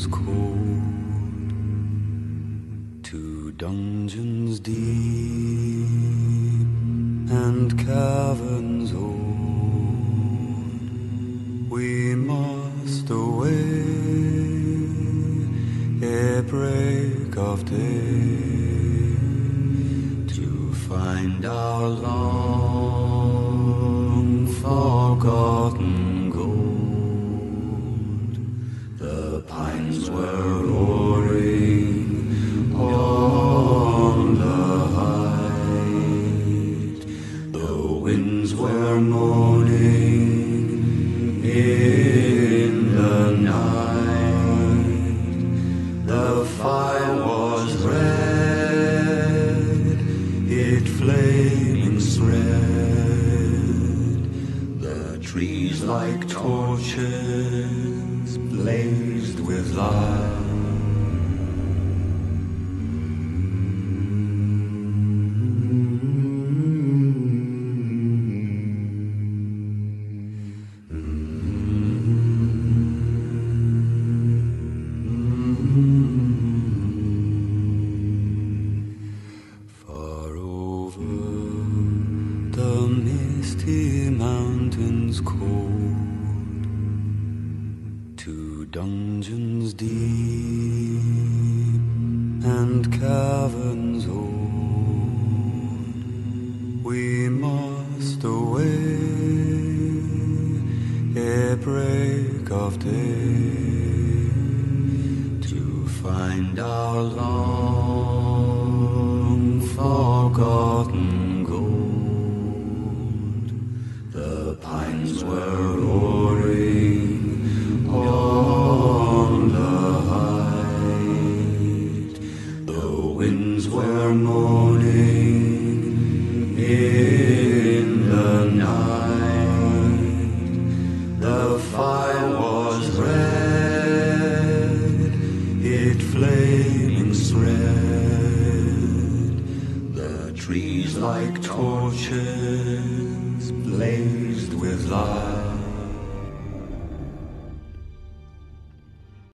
Mountains cold, to dungeons deep and caverns old, we must away ere break of day to find our long forgotten gold. The pines were roaring on the height, the winds were moaning in the night. The fire was red, it flaming spread. The trees like torches blazed with light. The Misty Mountains cold, to dungeons deep and caverns old, we must away ere break of day to find our long forgotten gold. The pines were roaring on the height, the winds were moaning in the night. The fire was red, it flaming spread. The trees like torches blazed with light.